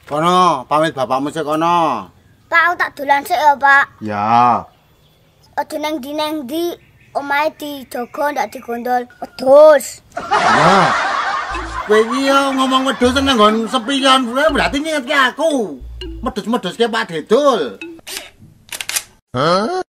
Kono, pamit bapakmu sik kono. Pak, aku tak dolan sik ya, Pak. Ya. Aja nang ndi omahe dijogo ndak digondol. Wedhus. Ya. Kowe iki yo ngomong wedhus nang nggon sepian berarti ngingetke aku. Medhus-medhuske Pak Dedul.